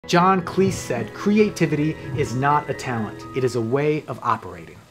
John Cleese said, "Creativity is not a talent, it is a way of operating."